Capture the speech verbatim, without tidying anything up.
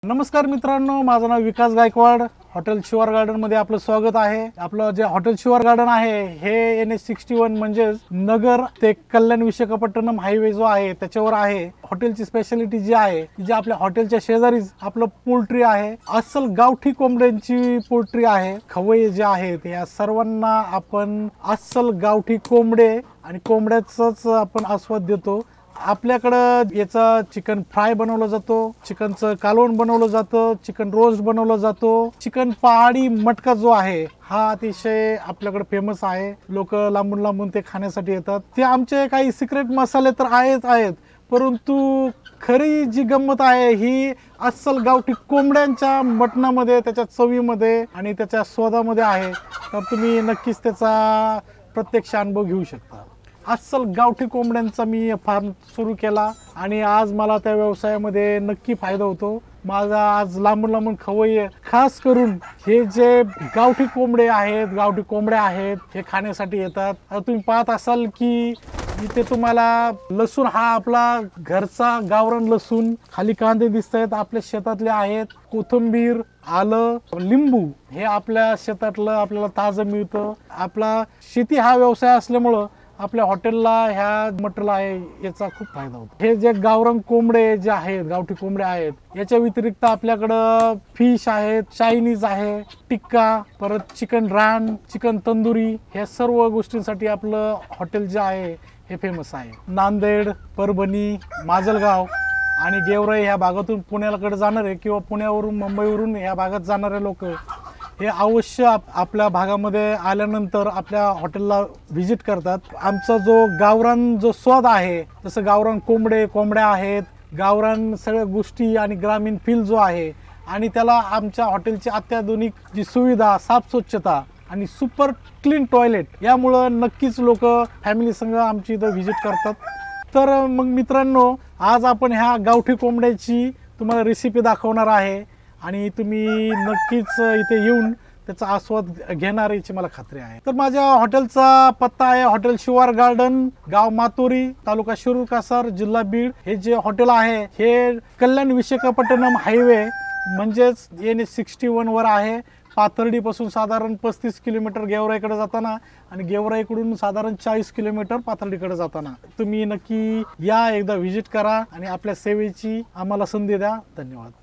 नमस्कार मित्रांनो, माझं नाव विकास गायकवाड. हॉटेल शिवार गार्डन मध्ये आपलं स्वागत आहे. आपलं जे हॉटेल शिवार गार्डन आहे हे एन एच सिक्स्टी वन म्हणजे नगर ते कल्याण विशाखापट्टणम हायवे जो आहे त्याच्यावर आहे. हॉटेलची स्पेशालिटी जी आहे जी आपल्या हॉटेलच्या शेजारीच आपलं पोल्ट्री आहे. अस्सल गावठी कोंबड्यांची पोल्ट्री आहे. खवय्ये जे आहेत या सर्वांना आपण अस्सल गावठी कोंबडे आणि कोंबड्याचाच आपण आस्वाद देतो. आपल्याकडं याचा चिकन फ्राय बनवलं जातो, चिकनचं कालवण बनवलं जातं, चिकन रोस्ट बनवलं जातो. चिकन पहाडी मटका जो आहे हा अतिशय आपल्याकडे फेमस आहे. लोक लांबून लांबून ते खाण्यासाठी येतात. ते आमचे काही सिक्रेट मसाले तर आहेत आहेत परंतु खरी जी गंमत आहे ही अस्सल गावठी कोंबड्यांच्या मटणामध्ये, त्याच्या चवीमध्ये आणि त्याच्या स्वादामध्ये आहे. तर तुम्ही नक्कीच त्याचा प्रत्यक्ष अनुभव घेऊ शकता. अस्सल गावठी कोंबड्यांचा मी फार्म सुरू केला आणि आज मला त्या व्यवसायामध्ये नक्की फायदा होतो. माझा आज लांबून लांबून खवय्ये खास करून हे जे गावठी कोंबडे आहेत, गावठी कोंबड्या आहेत हे खाण्यासाठी येतात. आता तुम्ही पाहत असाल की इथे तुम्हाला लसूण हा आपला घरचा गावरान लसूण, खाली कांदे दिसत आहेत आपल्या शेतातले आहेत, कोथिंबीर, आलं, लिंबू हे आपल्या शेतातलं आपल्याला ताजं मिळतं. आपला शेती हा व्यवसाय असल्यामुळं आपल्या हॉटेलला ह्या मटेरियल आहे याचा खूप फायदा होतो. हे जे गावरान कोंबडे जे आहेत, गावठी कोंबडे आहेत याच्या व्यतिरिक्त आपल्याकडं फिश आहेत, चायनीज आहे, टिक्का, परत चिकन रान, चिकन तंदुरी, ह्या सर्व गोष्टींसाठी आपलं हॉटेल जे आहे हे फेमस आहे. नांदेड, परभणी, माजलगाव आणि गेवराई ह्या भागातून पुण्याकडे जाणारे किंवा पुण्यावरून मुंबईवरून ह्या भागात जाणारे लोक हे अवश्य आप आपल्या भागामध्ये आल्यानंतर आपल्या हॉटेलला व्हिजिट करतात. आमचा जो गावरान जो स्वाद आहे, जसं गावरान कोंबडे कोंबड्या आहेत, गावरान सगळ्या गोष्टी आणि ग्रामीण फील जो आहे आणि त्याला आमच्या हॉटेलची अत्याधुनिक जी सुविधा, साफ स्वच्छता आणि सुपर क्लीन टॉयलेट यामुळं नक्कीच लोक फॅमिली संग आमची इथं व्हिजिट करतात. तर मग मित्रांनो, आज आपण ह्या गावठी कोंबड्याची तुम्हाला रेसिपी दाखवणार आहे आणि तुम्ही नक्कीच इथे येऊन त्याचा आस्वाद घेणार याची मला खात्री आहे. तर माझ्या हॉटेलचा पत्ता आहे हॉटेल शिवार गार्डन, गाव मातोरी, तालुका शिरूर कासार, जिल्हा बीड. हे जे हॉटेल आहे हे कल्याण विशाखापट्टणम हायवे म्हणजेच एन एच सिक्स्टी वन वर आहे. पाथर्डी पासून साधारण पस्तीस किलोमीटर गेवराईकडे जाताना आणि गेवराईकडून साधारण चाळीस किलोमीटर पाथर्डीकडे जाताना. तुम्ही नक्की या, एकदा व्हिजिट करा आणि आपल्या सेवेची आम्हाला संधी द्या. धन्यवाद.